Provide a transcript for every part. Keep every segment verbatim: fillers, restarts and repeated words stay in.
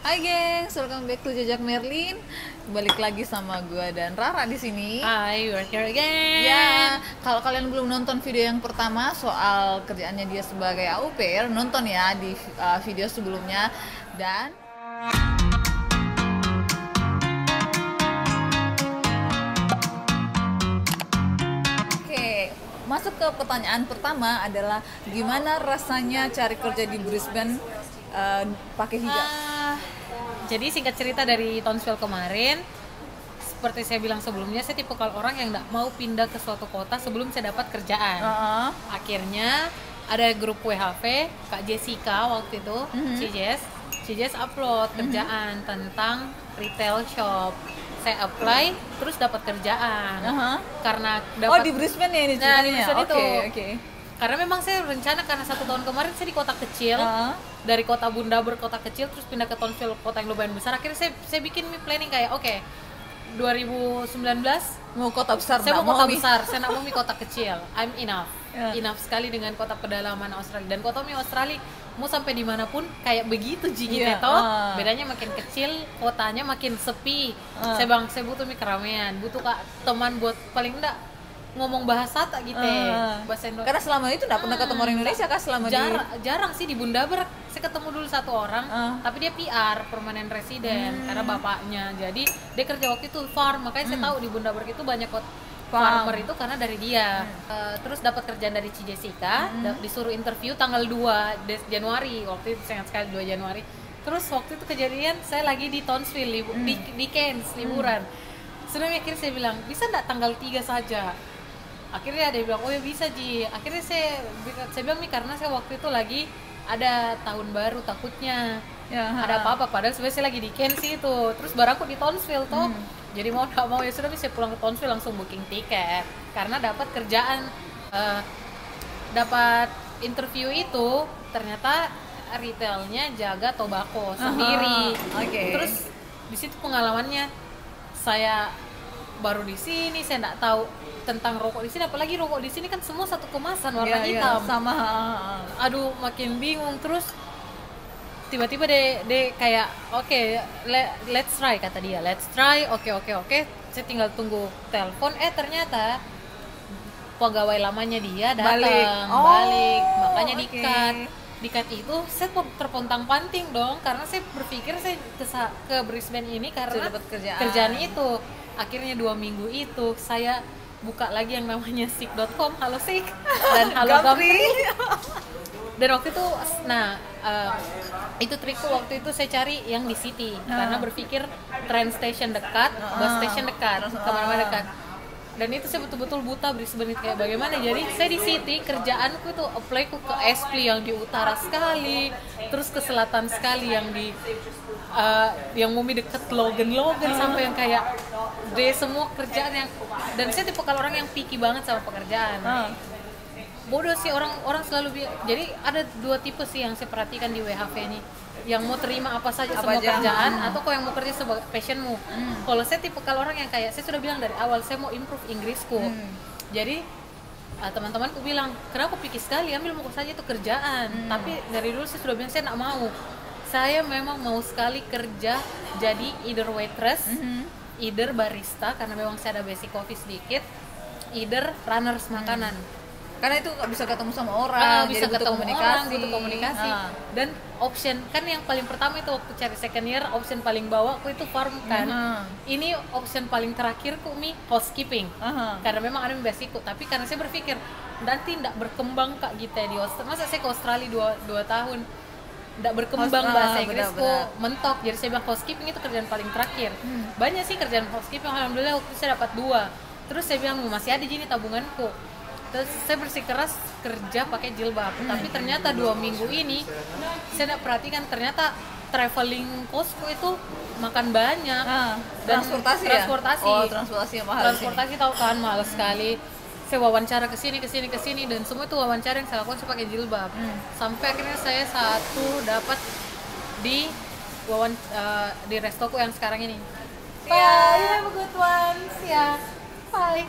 Hai gengs, welcome back to Jejak Merlin. Balik lagi sama gua dan Rara di sini. Hi, we're here again. Ya, kalau kalian belum nonton video yang pertama soal kerjaannya dia sebagai au pair, nonton ya di uh, video sebelumnya. Dan Oke, masuk ke pertanyaan pertama adalah gimana rasanya cari kerja di Brisbane uh, pakai hijab? Ah, jadi singkat cerita dari Townsville kemarin, seperti saya bilang sebelumnya, saya tipe kalau orang yang nggak mau pindah ke suatu kota sebelum saya dapat kerjaan. Uh-uh. Akhirnya ada grup W H V, Kak Jessica waktu itu, Mhm. Cijes, Cijes upload kerjaan tentang retail shop. Saya apply, terus dapat kerjaan. Uh-huh. Karena Oh, dapat di Brisbane ya ini Nah, di ceritanya? Brisbane Oke, itu. oke. Karena memang saya rencana karena satu tahun kemarin saya di kota kecil, Uh-huh. dari kota Bundaberg kota kecil terus pindah ke Townsville kota yang lumayan besar. Akhirnya saya saya bikin planning kayak oke, okay, dua ribu sembilan belas Mau kota besar, saya nggak mau kota nih? besar, saya nggak mau mi kota kecil. I'm enough, Ya. enough sekali dengan kota pedalaman Australia. Dan kota mi Australia mau sampai dimanapun kayak begitu jigi Iya, toh. ah. Bedanya makin kecil, kotanya makin sepi. Ah. Saya bang, saya butuh mi keramaian, butuh kak teman buat paling enggak ngomong bahasa tak gitu, Uh, bahasa Indonesia. Karena selama itu nggak pernah ketemu orang Indonesia kan selama Jar- di jarang sih di Bundaberg. Saya ketemu dulu satu orang, Ah. tapi dia P R, permanent resident, Hmm. karena bapaknya. Jadi dia kerja waktu itu farm, makanya saya Hmm. tahu di Bundaberg itu banyak kot Farm. farmer itu karena dari dia. Eh, terus dapat kerjaan dari Ci Jessica, Hmm. da- disuruh interview tanggal dua Des- Januari, waktu itu sangat sekali dua Januari. Terus waktu itu kejadian saya lagi di Townsville, libu- Hmm. di, di Cairns, liburan. Sebenarnya akhirnya saya bilang, bisa nggak tanggal tiga saja? Akhirnya dia bilang, oh ya bisa Ji. Akhirnya saya saya bilang nih karena saya waktu itu lagi ada tahun baru takutnya ya, ha. ada apa-apa, padahal sebenarnya saya lagi di Cairns itu. Terus baru aku di Townsville tuh. Hmm. Jadi mau nggak mau ya sudah bisa pulang ke Townsville langsung booking tiket karena dapat kerjaan, eh, dapat interview itu ternyata retailnya jaga tobacco sendiri. Aha, oke. Terus di situ pengalamannya saya baru di sini, saya nggak tahu tentang rokok di sini, apalagi rokok di sini kan semua satu kemasan warna Ya, ya, hitam. sama, ha, ha. Aduh, makin bingung. Terus tiba-tiba deh deh kayak oke, okay, le- let's try kata dia, let's try. Oke, oke, oke. Saya tinggal tunggu telepon. Eh ternyata pegawai lamanya dia datang Balik. Oh, balik, makanya oke. di-cut. Di-cut itu saya pun terpontang-panting dong karena saya berpikir saya ke, sa- ke Brisbane ini karena Sudah dapat kerjaan. kerjaan itu. Akhirnya dua minggu itu saya buka lagi yang namanya sick dot com, halo sick dan halo Gumtree. Gumtree. Dan waktu itu, nah uh, itu trikku waktu itu saya cari yang di city Ah. karena berpikir train station dekat, bus Ah. station dekat, Terus, kemana-mana ah. dekat. Dan itu saya betul-betul buta Brisbane kayak bagaimana. Jadi saya di city, kerjaanku itu apply ku ke Aspley yang di utara sekali, terus ke selatan sekali yang di uh, yang mumi deket Logan Logan sampai yang kayak deh semua kerjaan yang, dan saya tipe kalau orang yang picky banget sama pekerjaan. Ah. Bodoh sih orang orang selalu bi- jadi ada dua tipe sih yang saya perhatikan di W H V ini, yang mau terima apa saja Apa semua aja. kerjaan Hmm. atau kau yang mau kerja sebagai passionmu. Hmm. Kalau saya tipe kalau orang yang kayak saya sudah bilang dari awal saya mau improve Inggrisku. Hmm. Jadi uh, teman-temanku bilang kenapa pikir sekali ambil mau saja itu kerjaan. Hmm. Tapi dari dulu saya sudah bilang saya tidak mau. Saya memang mau sekali kerja jadi either waitress, Mhm. either barista karena memang saya ada basic coffee sedikit, either runners makanan. Karena itu nggak bisa ketemu sama orang, Ah, bisa jadi butuh ketemu komunikasi. orang, butuh komunikasi. Ah. Dan option kan yang paling pertama itu waktu cari second year, option paling bawah aku itu farm kan. Mhm. Ini option paling terakhir ku mi housekeeping. Aha. Karena memang ada basicku, tapi karena saya berpikir nanti tidak berkembang kak gitu ya di Australia. Masa saya ke Australia dua, dua tahun tidak berkembang Host- bahasa ah, Inggrisku, benar-benar. mentok. Jadi saya bilang housekeeping itu kerjaan paling terakhir. Hmm. Banyak sih kerjaan housekeeping, alhamdulillah waktu itu saya dapat dua. Terus saya bilang masih ada gini tabunganku. Terus saya bersikeras kerja pakai jilbab. Hmm. Tapi ternyata dua minggu ini saya tidak perhatikan ternyata traveling costku itu makan banyak. Ah, Dan transportasi, transportasi. ya? Oh, transportasi yang mahal di sini. Transportasi tahu kan mahal sekali. Saya wawancara ke sini ke sini ke sini dan semua itu wawancara yang saya lakukan saya pakai jilbab. Hmm. Sampai akhirnya saya satu dapat di wawan eh, di restoku yang sekarang ini. Ya. Bye, have a good one. Ya. Bye.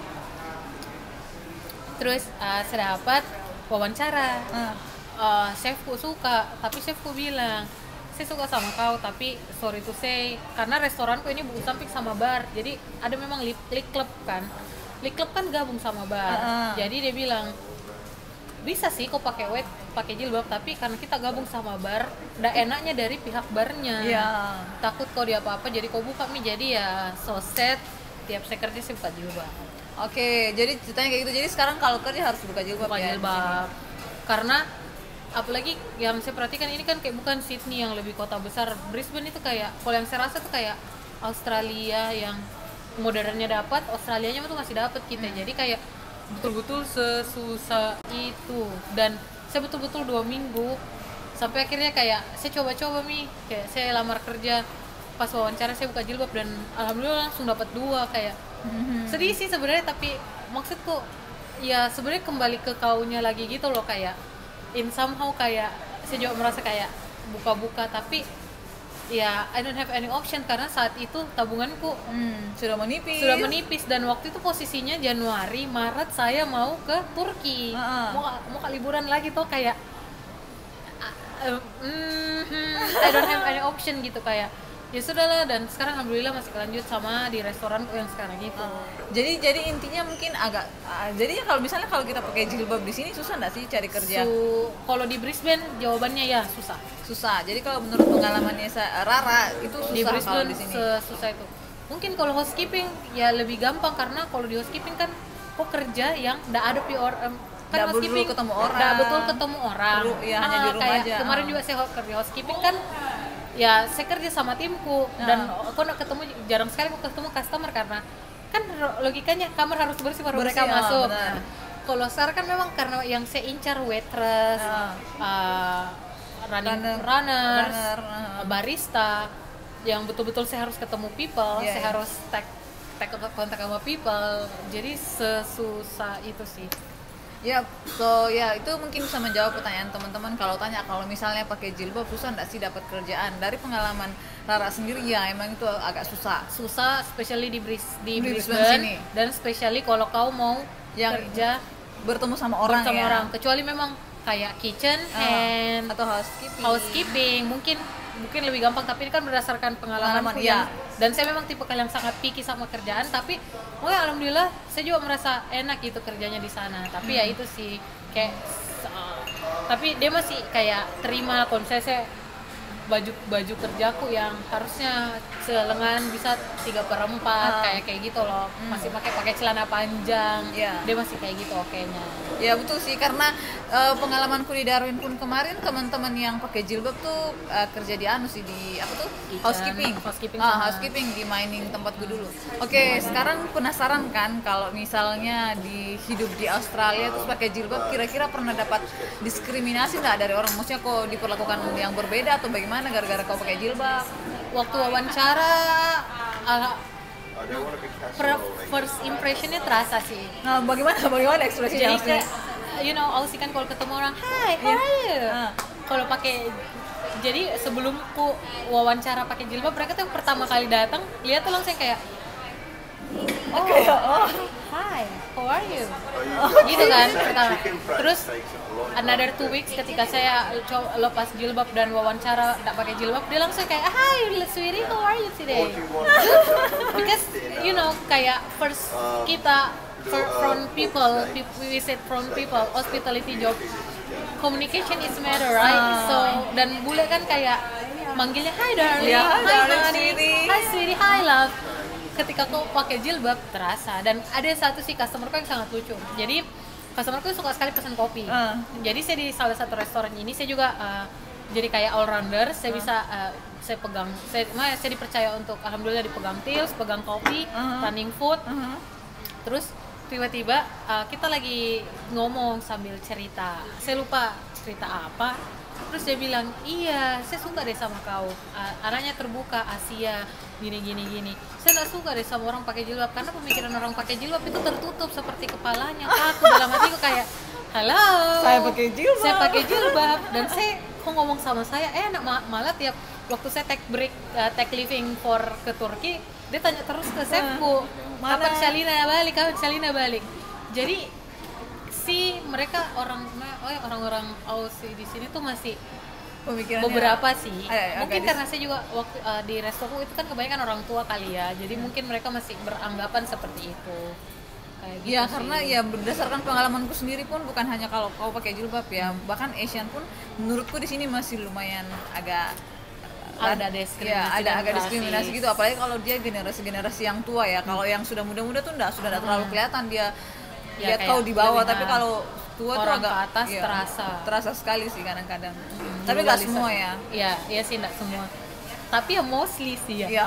Terus eh, saya dapat wawancara. Ah. Uh, chefku suka, tapi chefku bilang saya suka sama kau tapi sorry to say karena restoranku ini buku samping sama bar, jadi ada memang lip, lip club kan, lip club kan gabung sama bar, uh-uh. jadi dia bilang bisa sih kau pakai wet pakai jilbab tapi karena kita gabung sama bar, udah enaknya dari pihak barnya, yeah. takut kau dia apa-apa jadi kau buka nih, jadi ya so sad tiap saya kerja saya buka jilbab. Oke, jadi ceritanya kayak gitu. Jadi sekarang kalau kerja harus buka jilbab buka ya. Jilbab. Karena apalagi yang saya perhatikan ini kan kayak bukan Sydney yang lebih kota besar, Brisbane itu kayak kalau yang saya rasa tuh kayak Australia yang modernnya dapat, Australianya tuh masih dapat kita. Hmm. Jadi kayak betul-betul sesusah itu, dan saya betul-betul dua minggu sampai akhirnya kayak saya coba-coba nih, kayak saya lamar kerja, pas wawancara saya buka jilbab dan alhamdulillah langsung dapat dua. Kayak mm-hmm. sedih sih sebenarnya, tapi maksudku ya sebenarnya kembali ke kaunya lagi gitu loh, kayak in somehow kayak saya juga merasa kayak buka-buka tapi ya I don't have any option karena saat itu tabunganku hmm, sudah menipis sudah menipis dan waktu itu posisinya Januari Maret saya mau ke Turki, uh-uh. mau mau ke liburan lagi tuh kayak uh, mm, I don't have any option gitu, kayak ya sudahlah, dan sekarang alhamdulillah masih lanjut sama di restoran yang sekarang itu. Uh, jadi jadi intinya mungkin agak uh, jadinya kalau misalnya kalau kita pakai jilbab di sini susah nggak sih cari kerja? So, kalau di Brisbane jawabannya ya susah. Susah. Jadi kalau menurut pengalamannya Rara itu susah di Brisbane kalau di sini. Susah itu. Mungkin kalau housekeeping ya lebih gampang karena kalau di housekeeping kan kok kerja yang nggak ada P R um, kan nggak housekeeping betul ketemu orang. Nggak betul ketemu orang. Perlu, ya, ah, hanya di rumah kayak aja. Kemarin juga saya kerja housekeeping kan. Ya saya kerja sama timku nah. Dan aku nak ketemu jarang sekali aku ketemu customer karena kan logikanya kamar harus bersih baru mereka masuk. Nah, kalau sekarang kan memang karena yang saya incar waitress, nah. uh, running runner, runners, runner, uh. barista, yang betul-betul saya harus ketemu people, yeah, saya yeah. harus tag tag kontak sama people, jadi sesusah itu sih. Ya, so ya itu mungkin bisa menjawab pertanyaan teman-teman kalau tanya kalau misalnya pakai jilbab susah nggak sih dapat kerjaan. Dari pengalaman Rara sendiri ya emang itu agak susah. Susah, especially di Bris di, di Brisbane, Brisbane dan especially kalau kau mau yang kerja bertemu sama orang bertemu ya. orang, kecuali memang kayak kitchen hand uh, atau housekeeping. Housekeeping mungkin mungkin lebih gampang, tapi ini kan berdasarkan pengalaman, pengalaman ya. Dan saya memang tipe yang sangat picky sama kerjaan, tapi oh ya alhamdulillah saya juga merasa enak gitu kerjanya di sana. Tapi hmm. ya itu sih kayak uh, tapi dia masih kayak terima konsep saya baju baju kerjaku yang harusnya selengan bisa tiga per empat uh. kayak kayak gitu loh, hmm. masih pakai pakai celana panjang, yeah. Dia masih kayak gitu okenya. Ya betul sih, karena uh, pengalamanku di Darwin pun kemarin teman-teman yang pakai jilbab tuh uh, kerja di anu sih di apa tuh Ikan, housekeeping, housekeeping, ah, housekeeping di mining tempatku dulu. Oke, okay, sekarang penasaran kan kalau misalnya di hidup di Australia terus pakai jilbab, kira-kira pernah dapat diskriminasi nggak dari orang? Maksudnya kok diperlakukan yang berbeda atau bagaimana gara-gara kau pakai jilbab? Waktu wawancara ala first impressionnya terasa sih. Nah, bagaimana bagaimana ekspresinya? Jadi kayak, you know, Aussie kan kalau ketemu orang, hi, how are you? Uh. Kalau pakai, jadi sebelumku wawancara pakai jilbab, mereka tuh pertama kali datang, lihat tuh langsung kayak, oh, okay. oh, hi, how are you? Oh. Gitu kan pertama. Terus another two weeks ketika saya lepas jilbab dan wawancara tidak pakai jilbab, dia langsung kayak, hi sweetie, how are you today? Because you know kayak first kita from people, we visit from people, hospitality job, communication is matter, right? So dan bule kan kayak manggilnya hi darling, yeah, hi darling, honey, sweetie. hi sweetie, hi love. Ketika kau pakai jilbab terasa, dan ada satu sih customerku yang sangat lucu. Jadi customerku suka sekali pesan kopi. Uh. Jadi saya di salah satu restoran ini saya juga uh, jadi kayak all rounder. Saya uh. bisa uh, saya pegang, saya, saya dipercaya untuk alhamdulillah dipegang tills, pegang kopi, uh-huh. running food. Uh-huh. Terus tiba-tiba uh, kita lagi ngomong sambil cerita. Saya lupa cerita apa. Terus dia bilang, iya saya suka deh sama kau, uh, anaknya terbuka, Asia, gini gini gini. Saya nggak suka deh sama orang pakai jilbab karena pemikiran orang pakai jilbab itu tertutup seperti kepalanya. Aku dalam hatiku kayak, halo, saya pakai jilbab, saya pakai jilbab, dan saya kok ngomong sama saya enak, malah tiap waktu saya take break, uh, take leaving for ke Turki, dia tanya terus ke chefku, kapan Shalina balik, kapan Shalina balik. Jadi si mereka orang oh ya, orang-orang Aussie di sini tuh masih Pemikirannya beberapa sih. agak- agak Mungkin dis- karena saya juga waktu uh, di restoku itu kan kebanyakan orang tua kali ya. Jadi mungkin mereka masih beranggapan seperti itu. Kayak gitu Ya sih. karena ya berdasarkan pengalamanku sendiri pun bukan hanya kalau kau pakai jilbab ya, bahkan Asian pun menurutku di sini masih lumayan agak Ada ya diskriminasi ada dan agak diskriminasi rasis. gitu, apalagi kalau dia generasi-generasi yang tua ya. Kalau yang sudah muda-muda tuh enggak sudah enggak terlalu kelihatan dia Ya, lihat kau kayak di bawah, lebih, tapi nah, kalau tua tuh orang agak ke atas iya, terasa. terasa sekali sih kadang-kadang. Tapi nggak Globalisasi. semua ya. Iya, iya sih enggak semua. Tapi ya mostly sih ya. Iya.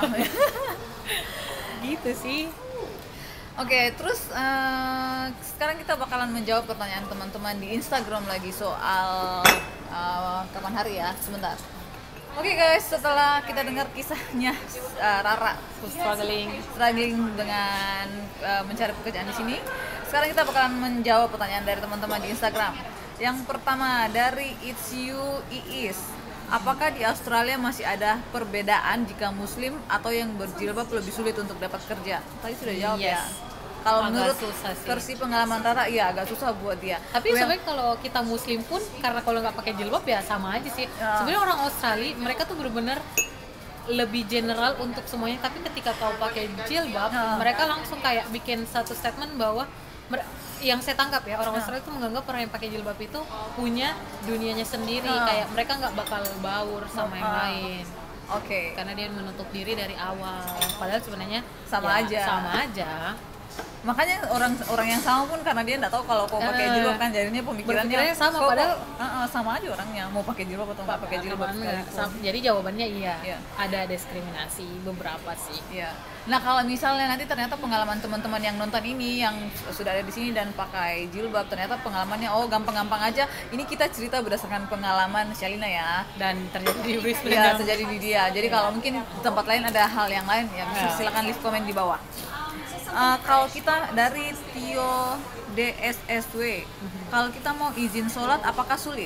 Gitu sih. Oke, terus eh, sekarang kita bakalan menjawab pertanyaan teman-teman di Instagram lagi soal eh, kapan hari ya, sebentar. Oke guys, setelah kita dengar kisahnya eh, Rara Struggling. struggling dengan eh, mencari pekerjaan di sini, sekarang kita bakalan menjawab pertanyaan dari teman-teman di Instagram. Yang pertama dari It's You Iis. Apakah di Australia masih ada perbedaan jika Muslim atau yang berjilbab lebih sulit untuk dapat kerja? Tadi sudah jawab Yes. ya. Kalau Agak menurut susah sih. versi pengalaman Rara, iya agak susah buat dia. Tapi Well, sebenarnya kalau kita muslim pun karena kalau nggak pakai jilbab ya sama aja sih. Ya. Sebenarnya orang Australia mereka tuh benar-benar lebih general untuk semuanya, tapi ketika kau pakai jilbab, Ya. mereka langsung kayak bikin satu statement bahwa mer- yang saya tangkap ya, orang Ya. Australia itu menganggap orang yang pakai jilbab itu punya dunianya sendiri, Ya. kayak mereka nggak bakal baur sama yang Ah. lain. Oke. Karena dia menutup diri dari awal. Padahal sebenarnya Sama ya, aja. Sama aja. Makanya orang orang yang sama pun karena dia nggak tahu kalau kau pakai Eh, jilbab kan jadinya pemikirannya berpikirnya sama, kok- padahal- kok- eh, eh, sama aja orangnya mau pakai jilbab atau nggak pakai jilbab Apaan sekalipun. nggak? Sam- Jadi jawabannya iya, Iya. ada diskriminasi beberapa sih. Iya. Nah kalau misalnya nanti ternyata pengalaman teman-teman yang nonton ini yang sudah ada di sini dan pakai jilbab, ternyata pengalamannya oh gampang-gampang aja. Ini kita cerita berdasarkan pengalaman Shalina ya. Dan terjadi di Brisbane. Iya terjadi di dia. Jadi kalau mungkin di tempat lain ada hal yang lain ya bisa Ya. silakan leave komen di bawah. Eh, kalau kita dari Tio D S S W, kalau kita mau izin sholat apakah sulit?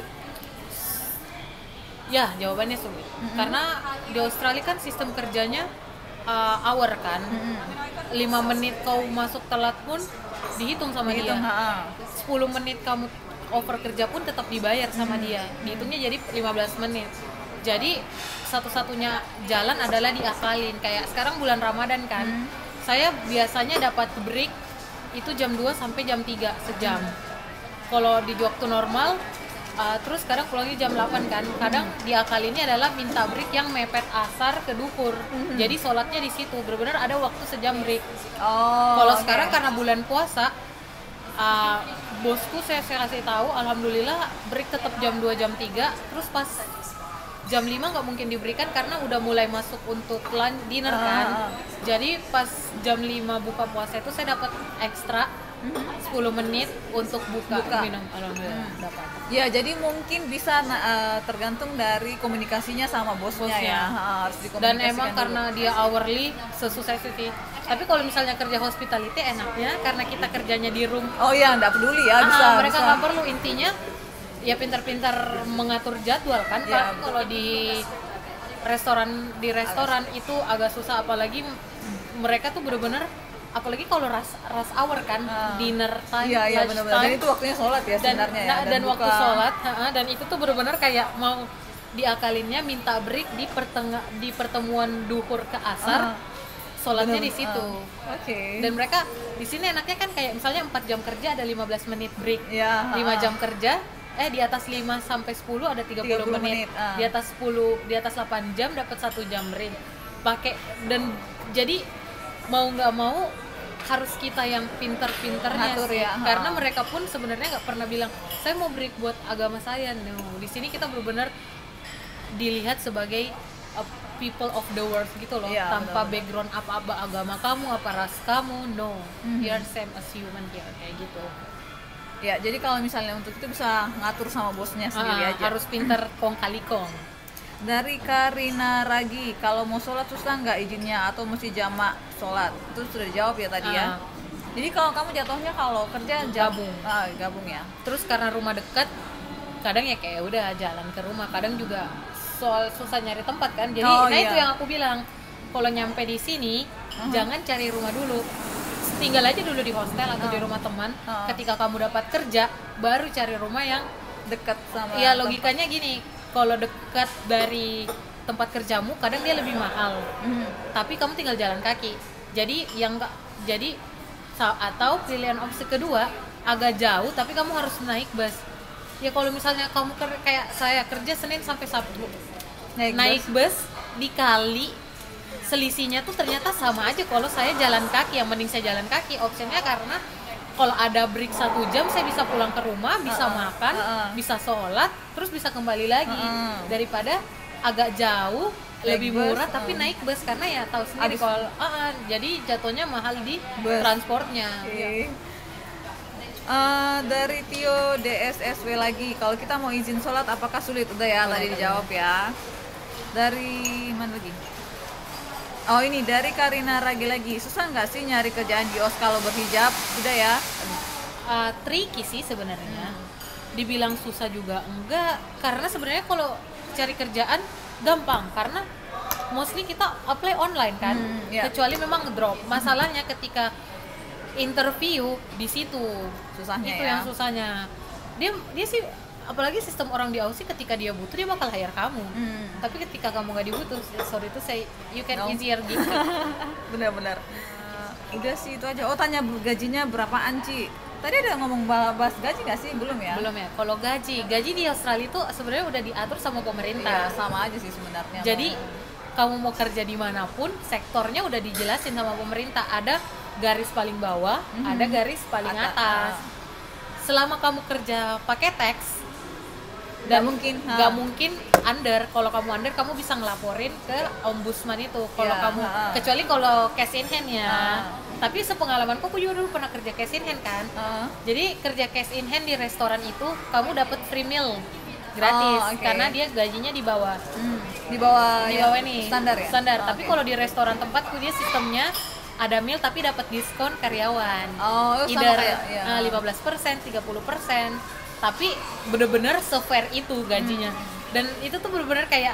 Ya, jawabannya sulit. Karena di Australia kan sistem kerjanya uh, hour kan. lima menit kau masuk telat pun dihitung sama Dihitung, dia. ha-ha. sepuluh menit kamu over kerja pun tetap dibayar sama dia. Dihitungnya jadi lima belas menit. Jadi satu-satunya jalan adalah diakalin. Kayak sekarang bulan Ramadan kan. Saya biasanya dapat break itu jam dua sampai jam tiga sejam. Kalau di waktu normal uh, terus kadang pulangnya jam delapan kan. Kadang diakalinnya adalah minta break yang mepet asar ke duhur. Jadi sholatnya di situ. Benar-benar ada waktu sejam break. Oh. Kalau oke. sekarang karena bulan puasa, uh, bosku saya, saya kasih tahu, alhamdulillah break tetap jam dua jam tiga. Terus pas jam lima nggak mungkin diberikan karena udah mulai masuk untuk lunch dinner kan. Ah, ah. Jadi pas jam lima buka puasa itu saya dapat ekstra sepuluh menit untuk buka, Buka. minum. Alhamdulillah dapat. Ya, jadi mungkin bisa na- eh, tergantung dari komunikasinya sama bosnya, Bosnya. ya. Ha, harus Dan dikomunikasikan emang dulu. karena dia hourly sesusah itu sih. Tapi kalau misalnya kerja hospitality enaknya karena kita kerjanya di room. Oh iya, nggak peduli ya, Ah, bisa. mereka bisa. nggak perlu, intinya ya pintar-pintar mengatur jadwal kan. Ya, Pak. betul. Kalau di restoran di restoran itu agak susah, apalagi m- mereka tuh bener-bener, apalagi kalau rush rush hour kan, Ah. dinner time, Iya, iya lunch benar-benar. Dan time, itu waktunya sholat ya dan sebenarnya ya. nah, dan, waktu buka. sholat, ha-ha, dan itu tuh bener-bener kayak mau diakalinnya minta break di pertengah di pertemuan duhur ke asar. Ah. Sholatnya Bener, di situ. ah. Oke. Dan mereka di sini enaknya kan kayak misalnya empat jam kerja ada lima belas menit break. Ya, lima ah. jam kerja eh di atas lima sampai sepuluh ada tiga puluh, tiga puluh menit. menit, ah. Di atas sepuluh, di atas delapan jam dapat satu jam break. Pakai dan jadi mau nggak mau harus kita yang pinter-pinternya Ngatur sih. ya, ha. Karena mereka pun sebenarnya nggak pernah bilang saya mau break buat agama saya. No, di sini kita benar-benar dilihat sebagai uh, people of the world gitu loh, Iya, tanpa benar-benar. background apa-apa agama kamu, apa ras kamu, no, Mhm. we are same as human here, kayak gitu. Ya, jadi kalau misalnya untuk itu bisa ngatur sama bosnya sendiri Ah, aja. harus pinter kong kali kong. Dari Karina Ragi, kalau mau sholat susah nggak izinnya atau mesti jamak sholat? Itu sudah dijawab ya tadi ya. Ah. Jadi kalau kamu jatuhnya kalau kerja jam- Gabung. ah, gabung ya. Terus karena rumah dekat, kadang ya kayak udah jalan ke rumah, kadang juga soal susah nyari tempat kan. Jadi Oh, nah iya. itu yang aku bilang, kalau nyampe di sini Uh-huh. jangan cari rumah dulu. Tinggal aja dulu di hostel atau di Uh. rumah teman. Uh. Ketika kamu dapat kerja, baru cari rumah yang Dekat sama ya tempat. logikanya gini, kalau dekat dari tempat kerjamu kadang dia lebih mahal, Mhm. tapi kamu tinggal jalan kaki. Jadi yang enggak, jadi sa- atau pilihan opsi kedua agak jauh tapi kamu harus naik bus. Ya kalau misalnya kamu ker- kayak saya kerja Senin sampai Sabtu Naik naik, bus. bus dikali selisihnya tuh ternyata sama aja kalau saya jalan kaki. Yang mending saya jalan kaki opsinya, karena kalau ada break satu jam saya bisa pulang ke rumah, bisa Uh-uh. makan, Uh-uh. bisa sholat, terus bisa kembali lagi. Uh-uh. Daripada agak jauh Naik lebih bus, murah tapi uh. naik bus, karena ya tahu sendiri Abis- kalau uh-uh, jadi jatuhnya mahal di Bus. transportnya. Oke. Eh, dari Tio D S S W lagi, kalau kita mau izin sholat apakah sulit? Udah ya, tadi dijawab ya. Dari mana lagi? Oh ini dari Karina Ragi lagi, susah nggak sih nyari kerjaan di O S kalau berhijab? Udah ya. Uh, tricky sih sebenarnya. Dibilang susah juga enggak, karena sebenarnya kalau cari kerjaan gampang, karena mostly kita apply online kan. Hmm, ya. Kecuali memang drop. Masalahnya ketika interview di situ Susahnya itu ya. yang susahnya. Dia dia sih, apalagi sistem orang di Aussie, ketika dia butuh dia bakal hire kamu. Hmm. Tapi ketika kamu nggak dibutuh, sorry to say, you can No. easier gitu. Benar-benar. Eh, udah sih itu aja. Oh tanya gajinya berapaan Ci? Tadi ada ngomong bahas gaji nggak sih? Belum ya? Belum ya. Kalau gaji, gaji di Australia itu sebenarnya udah diatur sama Iya, pemerintah. sama aja sih sebenarnya. Jadi kamu mau kerja dimanapun, sektornya udah dijelasin sama pemerintah. Ada garis paling bawah, Mhm. ada garis paling Ata- atas. ah. Selama kamu kerja pakai tax, Nggak mungkin, ha. nggak mungkin under. Kalau kamu under, kamu bisa ngelaporin ke ombudsman itu. Kalau Iya, kamu, ha. kecuali kalau cash in hand ya. Ha. Tapi sepengalamanku, aku juga dulu pernah kerja cash in hand kan. Eh, Jadi kerja cash in hand di restoran itu, kamu dapat free meal gratis, Oh, oke. karena dia gajinya di bawah. hmm, di bawah Di yang bawah nih standar ya? standar. Oh, Tapi oke. kalau di restoran tempatku, dia sistemnya ada meal tapi dapat diskon karyawan. Oh, sama Either kayak, ya. eh, lima belas persen, tiga puluh persen. Tapi bener-bener se-fair itu gajinya. Hmm. Dan itu tuh bener-bener kayak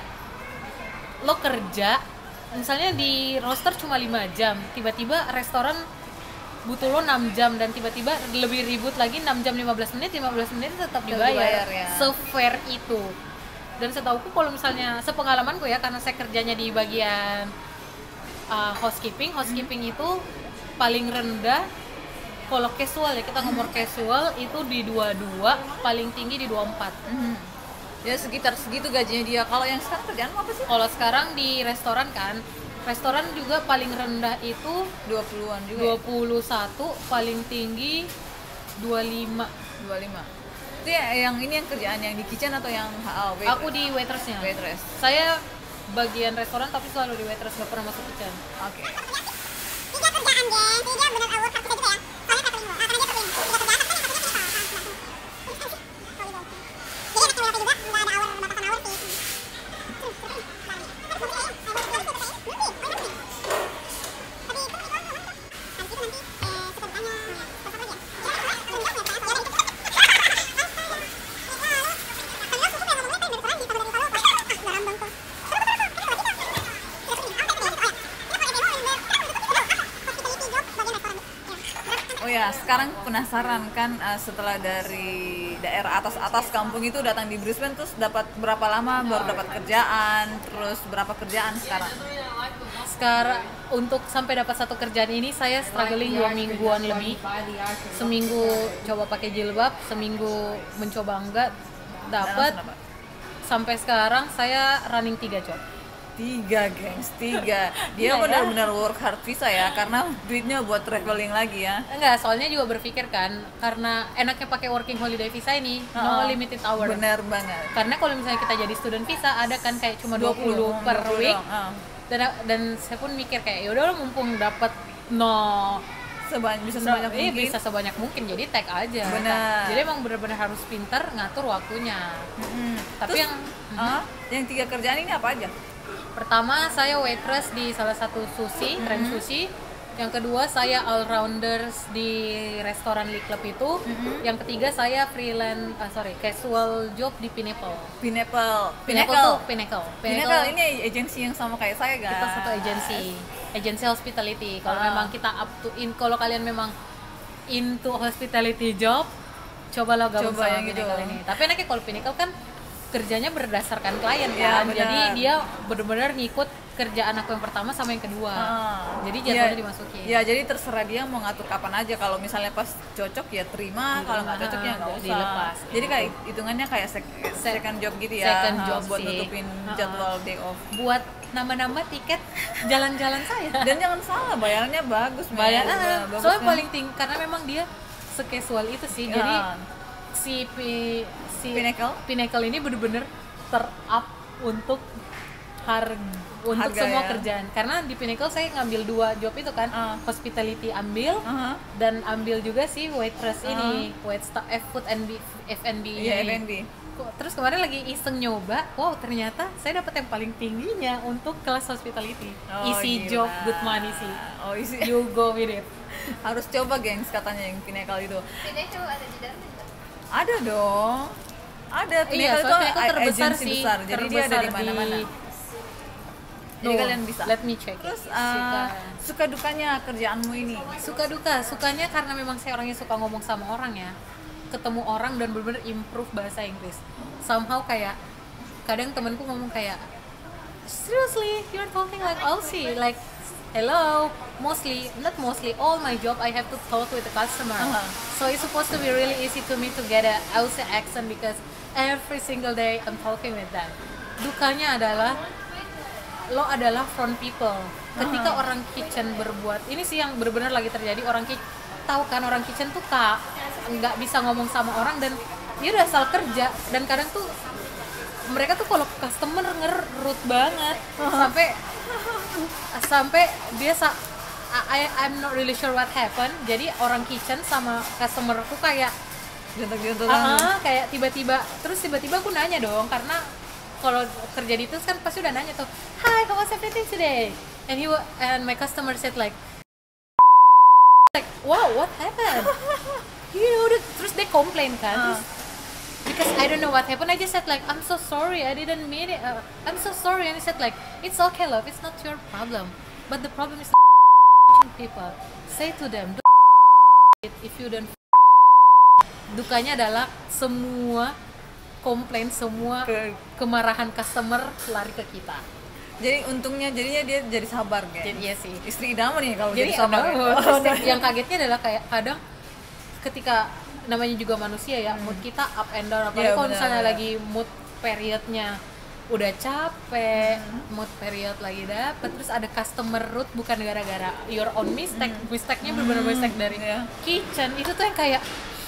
lo kerja, misalnya di roster cuma lima jam, tiba-tiba restoran butuh lo enam jam, dan tiba-tiba lebih ribut lagi enam jam lima belas menit, lima belas menit tetap dibayar. dibayar, ya. Se-fair itu. Dan setauku kalau misalnya, sepengalamanku ya, karena saya kerjanya di bagian uh, housekeeping, housekeeping itu paling rendah kalau casual ya, kita ngomong casual itu di dua puluh dua, paling tinggi di dua puluh empat. Mhm. Ya sekitar segitu gajinya dia. Kalau yang sekarang kerjaan apa sih? Kalau sekarang di restoran kan, restoran juga paling rendah itu dua puluhan juga. dua puluh satu, paling tinggi dua puluh lima. Ya? dua puluh lima. Itu ya, yang ini yang kerjaan yang di kitchen atau yang uh, waitress? Aku di waitressnya. Waitress. Saya bagian restoran tapi selalu di waitress, gak pernah masuk kitchen. Oke. Tiga kerjaan geng, tiga benar awal bisa juga ya. Soalnya catering dulu, ah, karena dia catering. Tiga kerjaan, tapi yang satunya clinical. Nah, nah. Jadi anaknya W L P juga, nggak ada hour, batasan hour sih. Oh ya, sekarang penasaran kan uh, setelah dari daerah atas-atas kampung itu datang di Brisbane, terus dapat berapa lama baru dapat kerjaan, terus berapa kerjaan sekarang? Sekarang untuk sampai dapat satu kerjaan ini saya struggling dua mingguan lebih. Seminggu coba pakai jilbab, seminggu mencoba enggak dapat. Dan langsung dapat. Sampai sekarang saya running tiga job. Tiga gengs, tiga. Dia Iya ya? benar-benar work hard visa ya, karena duitnya buat traveling lagi ya. Enggak, soalnya juga berpikir kan, karena enaknya pakai working holiday visa ini, no Oh, limited hour. Bener banget. Karena kalau misalnya kita jadi student visa, ada kan kayak cuma dua puluh hmm, per dua puluh week. doang, ah. Dan dan saya pun mikir kayak yaudah lo mumpung dapat no Sebanyak bisa Se- sebanyak iya, mungkin. bisa sebanyak mungkin, jadi tag aja. Benar. Jadi emang benar-benar harus pintar ngatur waktunya. Mm-mm. Tapi Terus, yang ah, yang tiga kerjaan ini apa aja? pertama saya waitress di salah satu sushi, Mm-hmm. Trend Sushi. Yang kedua saya all rounders di restoran Lee Club itu. Mm-hmm. Yang ketiga saya freelance, ah, sorry, casual job di Pineapple. Pinnacle. Pinnacle tuh Pinnacle. Pinnacle ini agensi yang sama kayak saya guys. kita satu agensi, agensi hospitality. Kalau Ah. memang kita up to in, kalau kalian memang into hospitality job, cobalah gabung Coba sama yang itu. Pinnacle ini. Tapi enaknya kalau Pinnacle kan kerjanya berdasarkan klien Ya, kan, benar. jadi dia benar-benar ngikut kerjaan aku yang pertama sama yang kedua. Ah. Jadi Iya. jadwalnya dimasukin. Ya, jadi terserah dia mau ngatur kapan aja. Kalau misalnya pas cocok ya terima, kalau nggak cocok ya nggak Ah, usah. dilepas, Jadi gitu. kayak hitungannya kayak sec- second job gitu ya. Second Ah, job buat sih. nutupin Ah. jadwal day off. Buat nambah-nambah tiket jalan-jalan saya. Dan jangan salah, bayarnya bagus, men. Bayar, Udah ah, bagus, soalnya men. paling tinggi karena memang dia sekasual itu sih. Ya. Jadi si Pi- si Pinnacle? Pinnacle ini bener-bener ter-up untuk harga untuk Harga, semua ya. kerjaan. Karena di Pinnacle saya ngambil dua job itu kan, Ah. hospitality ambil Aha. dan ambil juga sih waitress Ah. ini, wait staff, F food and B, F and B. Iya, ini. F and B. Kok- Terus kemarin lagi iseng nyoba, wow ternyata saya dapat yang paling tingginya untuk kelas hospitality. Oh, Easy gila. job, good money sih. Oh, isi. You go with it. Harus coba, gengs, katanya yang Pinnacle itu. Pinnacle ada di dalamnya nggak? Ada dong. Ada, Iya, Pinnacle itu soalnya itu terbesar agensi sih. besar. Jadi dia ada terbesar di mana-mana. Jadi Tuh, kalian bisa. Let me check. Terus it. uh, suka. suka dukanya kerjaanmu ini. suka duka, sukanya karena memang saya orangnya suka ngomong sama orang ya, ketemu orang dan benar-benar improve bahasa Inggris. Somehow kayak kadang temanku ngomong kayak, seriously, you're talking like Aussie, like hello. Mostly, not mostly, all my job I have to talk with the customer. Uh-huh. So it's supposed to be really easy to me to get a Aussie accent because every single day I'm talking with them. Dukanya adalah lo adalah front people. Ketika Uh-huh. orang kitchen berbuat, ini sih yang benar-benar lagi terjadi, orang kitchen tahu kan, orang kitchen tuh kak nggak bisa ngomong sama orang dan dia udah asal kerja, dan kadang tuh mereka tuh kalau customer ngerut banget sampai sampai dia sa I, I'm not really sure what happened. Jadi orang kitchen sama customerku kayak Jontok-jontokan. ah kayak tiba-tiba, terus tiba-tiba aku nanya dong, karena kalau kerja di itu kan pasti udah nanya tuh, hi, how was everything today? And he wa- and my customer said like, like, wow, what happened? You know, the- terus they complain kan, Ah. terus because I don't know what happened, I just said like, I'm so sorry, I didn't mean it. Uh, I'm so sorry, and he said like, it's okay, love, it's not your problem, but the problem is people. Say to them, don't it if you don't. Dukanya adalah semua komplain, semua Ke- kemarahan customer lari ke kita. Jadi untungnya jadinya dia jadi sabar, guys. Jadi iya sih. Istri idaman nih kalau Jadi jadi sabar. ada- ya. terus yang, yang kagetnya adalah kayak kadang ketika namanya juga manusia ya, mood kita up and down. Apalagi Iya, kalau benar, misalnya benar. lagi mood periodnya udah capek, mood period lagi dapet, terus ada customer root bukan gara-gara your own mistake, mistake-nya benar-benar mistake dari Iya. kitchen, itu tuh yang kayak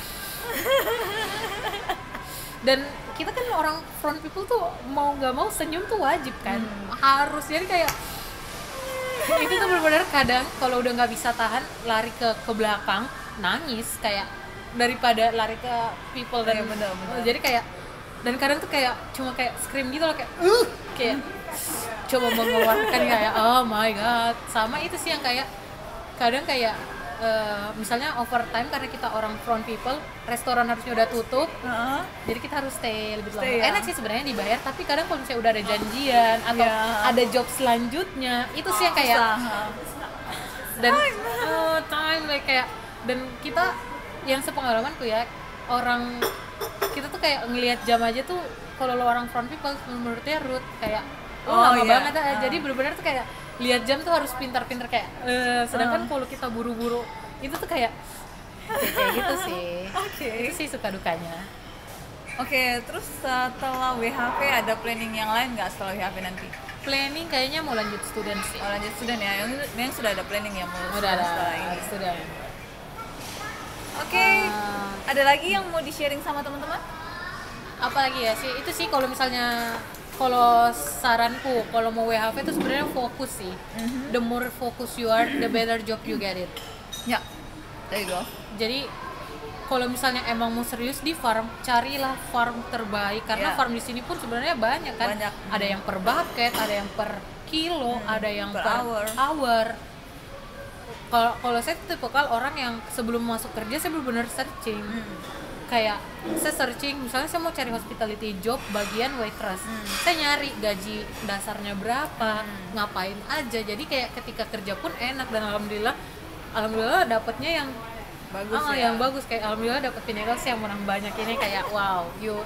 dan kita kan orang front people tuh mau nggak mau senyum tuh wajib kan, harus, jadi kayak itu tuh benar-benar kadang kalau udah nggak bisa tahan lari ke ke belakang nangis kayak daripada lari ke people dan Iya, benar, benar. jadi kayak, dan kadang tuh kayak cuma kayak scream gitu loh, kayak uh kayak coba mengeluarkan kayak oh my god. Sama itu sih yang kayak kadang kayak eh, misalnya overtime karena kita orang front people, restoran harusnya udah tutup, Heeh. jadi kita harus stay lebih lama. Stay, ya. Enak sih sebenarnya dibayar, tapi kadang kalau misalnya udah ada janjian atau Ya. ada job selanjutnya, itu sih yang kayak Susah. dan oh, time like kayak, dan kita yang sepengalamanku ya, orang kita tuh kayak ngelihat jam aja tuh kalau lo orang front people menurutnya rude, kayak oh, Oh, lama iya. banget ah. Ah. Jadi benar-benar tuh kayak lihat jam tuh harus pintar-pintar kayak eh, sedangkan Ah. kalau kita buru-buru itu tuh kayak kayak kayak gitu sih. Oke. Itu sih suka dukanya. Oke, terus setelah W H P ada planning yang lain nggak setelah W H P nanti? Planning kayaknya mau lanjut student sih. Oh, lanjut student ya, yang, yang sudah ada planning ya mau Udah ada setelah ini. student. Oke, Ah. ada lagi yang mau di sharing sama teman-teman? Apalagi ya sih, itu sih kalau misalnya kalau saranku kalau mau W H P itu sebenarnya fokus sih. The more focus you are, the better job you get it. Ya, there you go. Jadi kalau misalnya emang mau serius di farm, carilah farm terbaik karena Ya. farm di sini pun sebenarnya banyak kan. Banyak. Ada yang per bucket, ada yang per kilo, ada yang per per, hour. hour. Kalau kalau saya tipe kal orang yang sebelum masuk kerja saya benar-benar searching. Hmm. Kayak saya searching, misalnya saya mau cari hospitality job bagian waitress, Hmm. saya nyari gaji dasarnya berapa, ngapain aja. Jadi kayak ketika kerja pun enak, dan alhamdulillah alhamdulillah dapatnya yang Bagus ah, ya. yang bagus, kayak alhamdulillah dapat Pinnacle sih yang menang banyak ini, kayak wow, you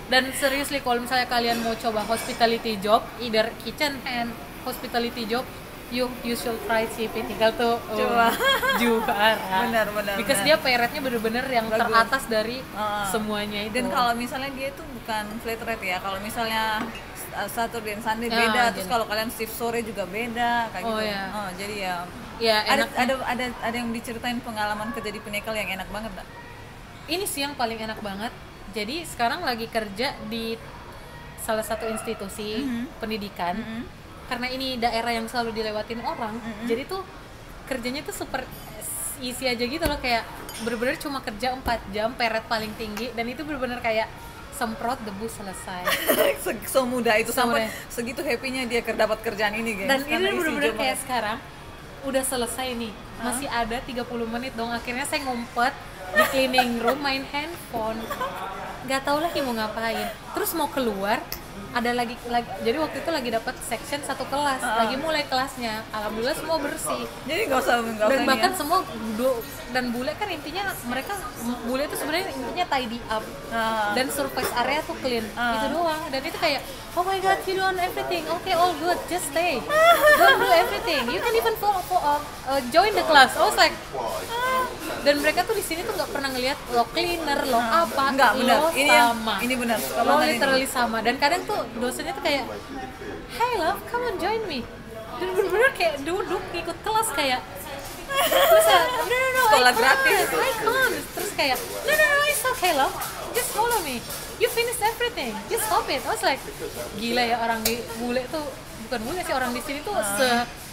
Dan seriously kalau misalnya kalian mau coba hospitality job, either kitchen hand hospitality job, you you should try C P. Tinggal tuh oh, Coba. juara. Benar, benar, Because benar. dia pay rate-nya bener-bener yang Bagus. teratas dari Ah. semuanya itu. Dan kalau misalnya dia itu bukan flat rate ya, kalau misalnya uh, Saturday dan Sunday Ya, beda, jadi- terus kalau kalian shift sore juga beda kayak Oh, gitu. ya. Oh, jadi ya Ya, ada, enaknya- ada ada ada yang diceritain pengalaman kerja di Pinnacle yang enak banget nggak? Ini sih yang paling enak banget. Jadi sekarang lagi kerja di salah satu institusi Mhm. pendidikan. Mhm. Karena ini daerah yang selalu dilewatin orang, Mhm. jadi tuh kerjanya tuh super easy aja gitu loh, kayak bener-bener cuma kerja empat jam, peret paling tinggi, dan itu bener-bener kayak semprot debu selesai. Se- Semudah itu sampai Semudah. segitu happynya dia ker- dapat kerjaan ini, guys. Dan Karena ini isi bener-bener job kayak banget. sekarang udah selesai nih, masih ada tiga puluh menit dong. Akhirnya saya ngumpet di cleaning room main handphone, nggak tahu lagi mau ngapain. Terus mau keluar, ada lagi, lagi jadi waktu itu lagi dapat section satu kelas, Ah. lagi mulai kelasnya, alhamdulillah semua bersih. Jadi nggak usah nggak Dan usah bahkan ini ya. semua do, dan bule kan intinya mereka bule itu sebenarnya intinya tidy up Ah. dan surface area tuh clean, Ah. itu doang. Dan itu kayak oh my god, you done everything, okay, all good, just stay, don't do everything, you can even follow, follow, uh, join the class. I was like ah. Dan mereka tuh di sini tuh nggak pernah ngelihat lo cleaner, lo apa, Nggak, benar. lo Ini yang- sama, ini benar, suka lo banget ini. literally sama. Dan kadang tuh dosennya tuh kayak hey love, come on join me, dan bener-bener kayak duduk ikut kelas kayak terus ya, no no no Sekolah I can't, gratis. I can't. Terus kayak no no no it's okay love, just follow me, you finish everything, just stop it. I was like gila ya, orang di bule tuh, bukan bule sih, orang di sini tuh se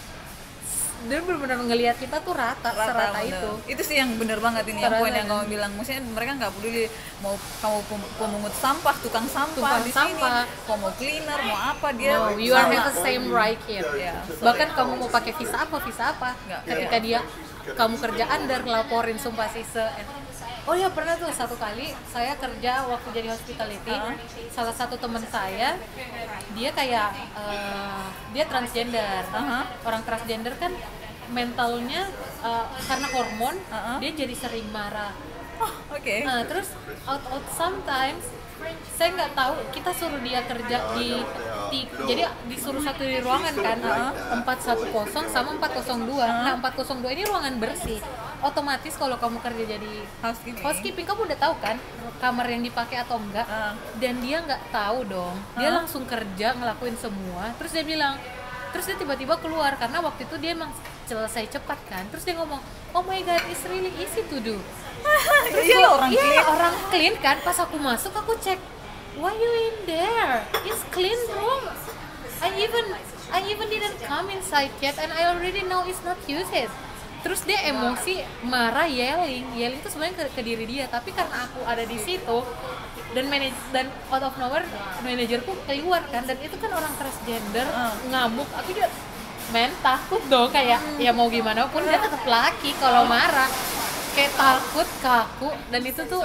dia benar-benar ngelihat kita tuh rata, serata bener. itu. Itu sih yang bener banget ini, yang Serata poin yang kan. kamu bilang. Maksudnya mereka nggak peduli mau kamu pem- pemungut sampah, tukang sampah Tukang di sampah. sini, mau mau cleaner, mau apa dia. No, you are sama. have the same right here. Yeah. Bahkan kamu mau pakai visa apa, visa apa, Nggak, ketika iya. dia kamu kerja under, laporin sumpah sih se. Oh ya pernah tuh satu kali saya kerja waktu jadi hospitality, Uh-huh. salah satu teman saya dia kayak eh, dia transgender, Uh-huh. orang transgender kan mentalnya eh, karena hormon Uh-huh. dia jadi sering marah. Oh, oke. Nah, terus out out sometimes saya nggak tahu, kita suruh dia kerja di, di jadi disuruh satu di ruangan kan, empat satu nol sama empat nol dua. Nah, empat nol dua ini ruangan bersih. Otomatis kalau kamu kerja jadi Housekeeping. housekeeping kamu udah tahu kan kamar yang dipakai atau enggak. Ah. Dan dia nggak tahu dong. Dia Ah. langsung kerja ngelakuin semua. Terus dia bilang, terus dia tiba-tiba keluar karena waktu itu dia emang selesai cepat kan. Terus dia ngomong, oh my god, it's really easy to do. Terus Iya gua- lah, orang iya, clean. orang clean kan. Pas aku masuk aku cek, why you in there? It's clean room. I even I even didn't come inside yet and I already know it's not used. Terus dia emosi, marah, yelling. Yelling itu sebenarnya ke, ke diri dia, tapi karena aku ada di situ dan manaj dan out of nowhere manajerku keluar kan, dan itu kan orang transgender, Ah. ngamuk. Aku juga men takut dong, kayak ya mau gimana pun dia tetap laki kalau marah, kayak takut, kaku. Dan itu tuh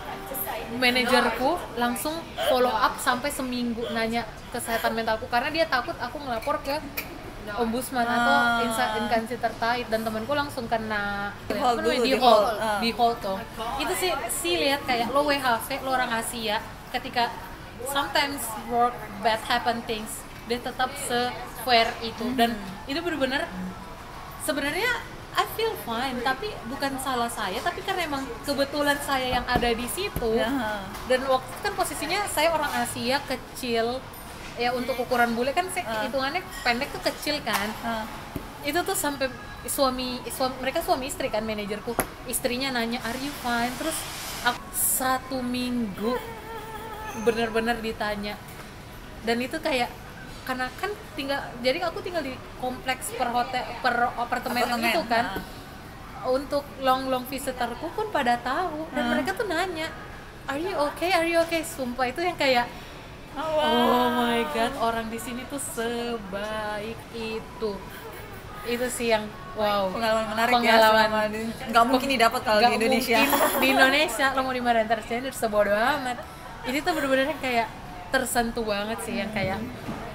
manajerku langsung follow up sampai seminggu nanya kesehatan mentalku karena dia takut aku ngelapor ke ombudsman atau Ah. insa- instansi terkait, dan temanku langsung kena Di hold apa namanya, dulu, di di hold, hold. Ah. di hold tuh. Itu sih sih lihat kayak lo W H V, lo orang Asia, ketika sometimes work bad happen things, dia tetap se-fair itu. Dan itu benar-benar sebenarnya I feel fine, tapi bukan salah saya, tapi karena emang kebetulan saya yang ada di situ. Ya. Dan waktu itu kan posisinya saya orang Asia, kecil, ya untuk ukuran bule kan saya Ah. hitungannya pendek tuh kecil kan. Ah. Itu tuh sampai suami, suami mereka suami istri kan, manajerku, istrinya nanya are you fine, terus aku satu minggu bener-bener ditanya. Dan itu kayak karena kan tinggal, jadi aku tinggal di kompleks per hotel, per apartemen yang Apartemen, itu kan. ah. Untuk long long visitorku pun pada tahu, dan Ah. mereka tuh nanya are you okay, are you okay. Sumpah itu yang kayak Oh, wow. oh my god, orang di sini tuh sebaik itu. Itu sih yang wow, Pengalaman menarik Pengalaman. ya selama di, nggak mungkin didapat kalau Nggak di Indonesia. mungkin di Indonesia lo mau dimarahin transgender sebodoh amat. Ini tuh bener-bener kayak tersentuh banget sih, yang kayak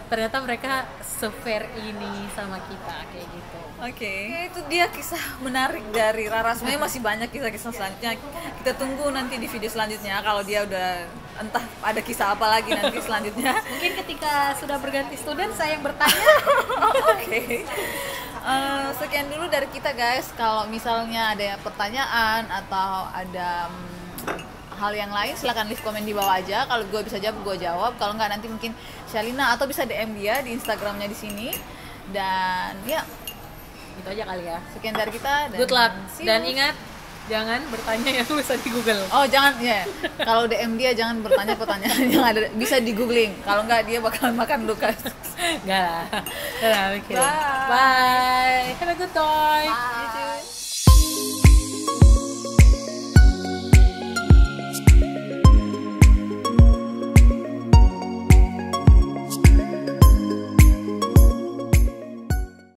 ternyata mereka se-fair ini sama kita kayak gitu. Oke, itu dia kisah menarik dari Rara. Sebenarnya masih banyak kisah-kisah selanjutnya. Kita tunggu nanti di video selanjutnya kalau dia udah entah ada kisah apa lagi nanti selanjutnya. Mungkin ketika sudah berganti student saya yang bertanya. Oke. Eh, sekian dulu dari kita guys. Kalau misalnya ada pertanyaan atau ada mm, hal yang lain silahkan leave komen di bawah aja. Kalau gue bisa jawab gue jawab. Kalau nggak nanti mungkin Shalina atau bisa D M dia di Instagramnya di sini. Dan ya Gitu aja kali ya. sekian dari kita. Dan Good luck. see you. Dan ingat, jangan bertanya yang bisa di Google. Oh jangan ya. Kalau D M dia jangan bertanya pertanyaan yang ada bisa di googling. Kalau nggak dia bakalan makan Lukas. Enggak lah. Enggak lah, mikir. Bye. Bye. Have a good time. Bye.